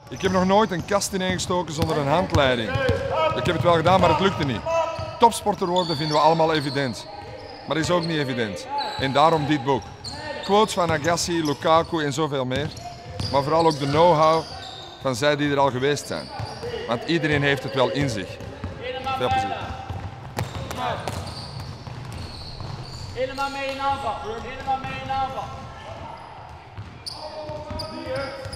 Ik heb nog nooit een kast ineengestoken zonder een handleiding. Ik heb het wel gedaan, maar het lukte niet. Topsporter worden vinden we allemaal evident. Maar dat is ook niet evident. En daarom dit boek. Quotes van Agassi, Lukaku en zoveel meer. Maar vooral ook de know-how van zij die er al geweest zijn. Want iedereen heeft het wel in zich. Veel plezier. Helemaal mee in aanval. Helemaal mee in aanval.